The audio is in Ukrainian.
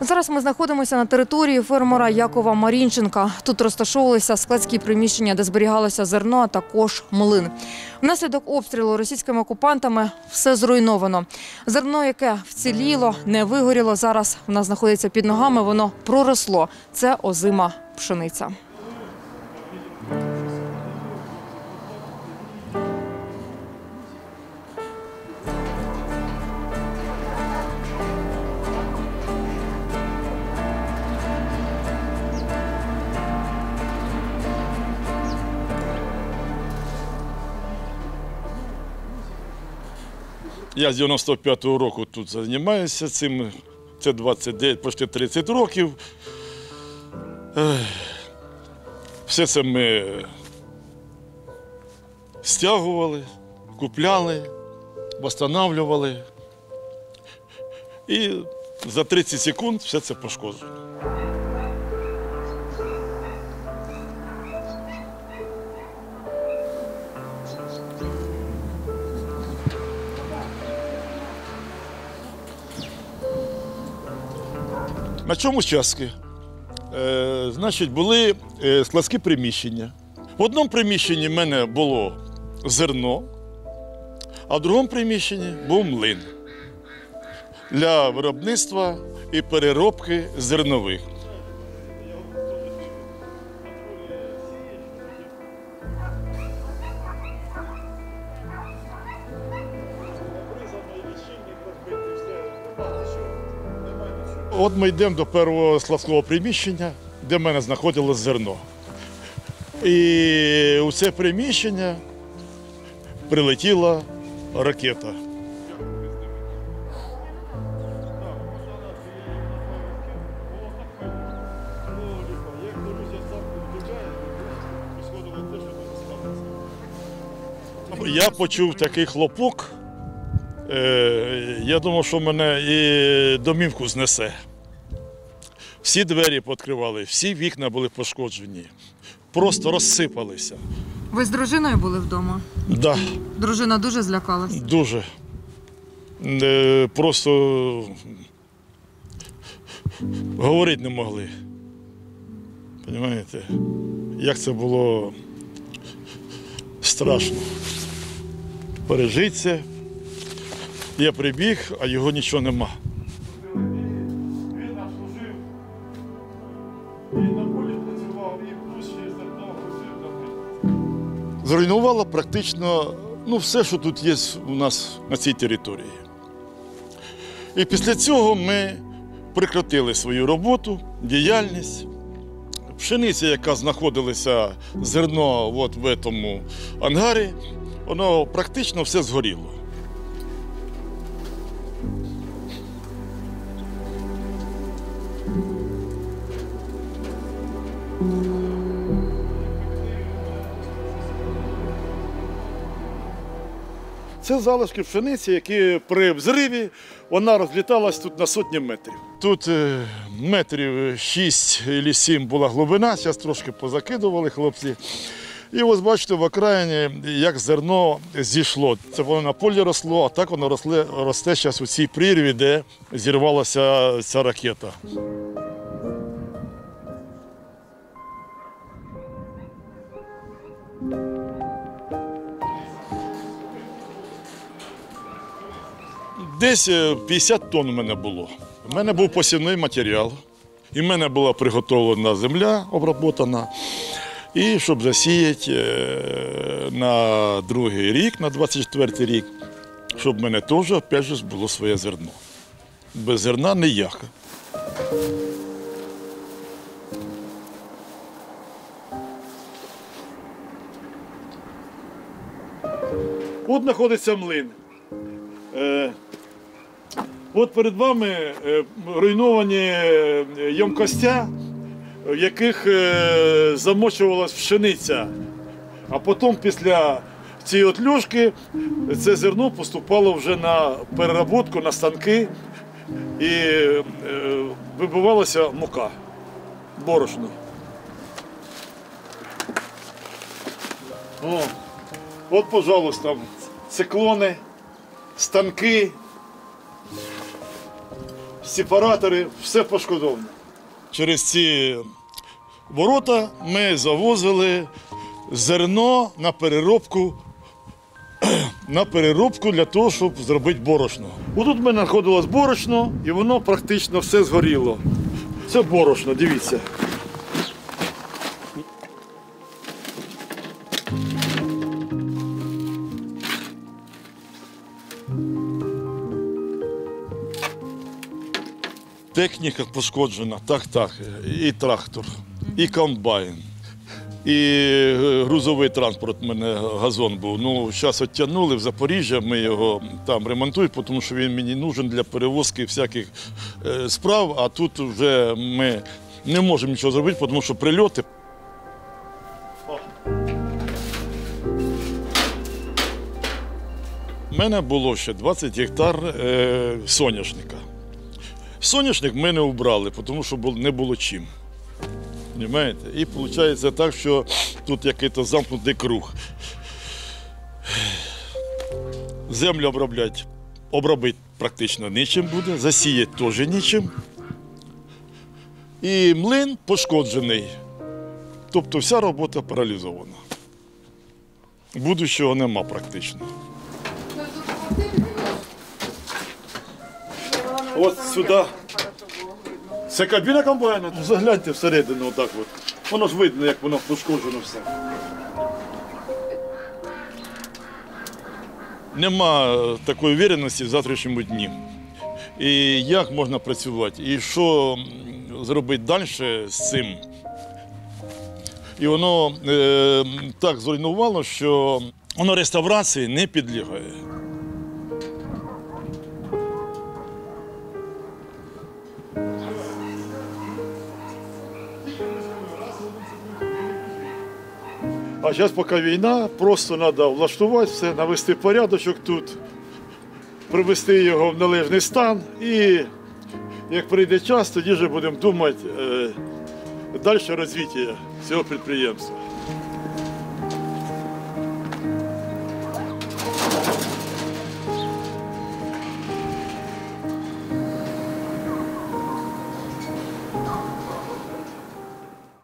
Зараз ми знаходимося на території фермера Якова Марінченка. Тут розташовувалися складські приміщення, де зберігалося зерно, а також млин. Внаслідок обстрілу російськими окупантами все зруйновано. Зерно, яке вціліло, не вигоріло, зараз в нас знаходиться під ногами, воно проросло. Це озима пшениця. Я з 95-го року тут займаюся цим, це 29, почти 30 років. Все це ми стягували, купляли, встановлювали. І за 30 секунд все це пошкоджено. На чому частки? Значить, були складські приміщення. В одному приміщенні в мене було зерно, а в другому приміщенні був млин для виробництва і переробки зернових. От ми йдемо до першого складського приміщення, де в мене знаходилось зерно. І у це приміщення прилетіла ракета. Я почув такий хлопок. Я думав, що мене і домівку знесе. Всі двері відкривали, всі вікна були пошкоджені. Просто розсипалися. Ви з дружиною були вдома? Так. Да. Дружина дуже злякалась? Дуже. Просто говорити не могли. Розумієте, як це було страшно. Пережити це. Я прибіг, а його нічого нема. Він служив, і на полі працював, і плюс ще зерно возив. Зруйнувало практично все, що тут є у нас на цій території. І після цього ми прекратили свою роботу, діяльність. Пшениця, яка знаходилася зерно от в цьому ангарі, воно практично все згоріло. Це залишки пшениці, які при взриві вона розліталась тут на сотні метрів. Тут метрів 6 чи 7 була глибина, зараз трошки позакидували хлопці. І ось бачите, в окраїні, як зерно зійшло. Це воно на полі росло, а так воно росте зараз у цій прірві, де зірвалася ця ракета. Десь 50 тонн у мене було. У мене був посівний матеріал, і в мене була приготовлена земля, оброблена. І щоб засіяти на другий рік, на 24-й рік, щоб в мене теж, опять же, було своє зерно. Без зерна ніяк. От знаходиться млин. От перед вами руйновані ємкостя, в яких замочувалась пшениця. А потім після цієї отльошки це зерно поступало вже на переробку, на станки і вибивалася мука, борошно. От, пожалуйста, циклони, станки. сепаратори, все пошкодовано. Через ці ворота ми завозили зерно на переробку для того, щоб зробити борошно. Отут в мене знаходилось борошно, і воно практично все згоріло. Це борошно, дивіться. Техніка пошкоджена, так. І трактор, і комбайн, і грузовий транспорт у мене газон був. Ну, зараз відтягнули в Запоріжжя, ми його там ремонтуємо, тому що він мені нужен для перевозки всяких справ, а тут вже ми не можемо нічого зробити, тому що прильоти. У мене було ще 20 гектар соняшника. Соняшник ми не убрали, тому що не було чим. Понимаєте? І виходить так, що тут якийсь замкнутий круг. Землю обробити практично нічим буде, засіяти теж нічим. І млин пошкоджений. Тобто вся робота паралізована. Будущого нема практично. От сюди. Це кабіна комбайна. Загляньте всередину отак от. Воно ж видно, як воно пошкоджено все. Нема такої впевненості в завтрашньому дні. І як можна працювати, і що зробити далі з цим. І воно так зруйнувало, що воно реставрації не підлягає. А зараз, поки війна, просто треба влаштувати все, навести порядочок тут, привести його в належний стан і, як прийде час, тоді вже будемо думати далі розвиття цього підприємства.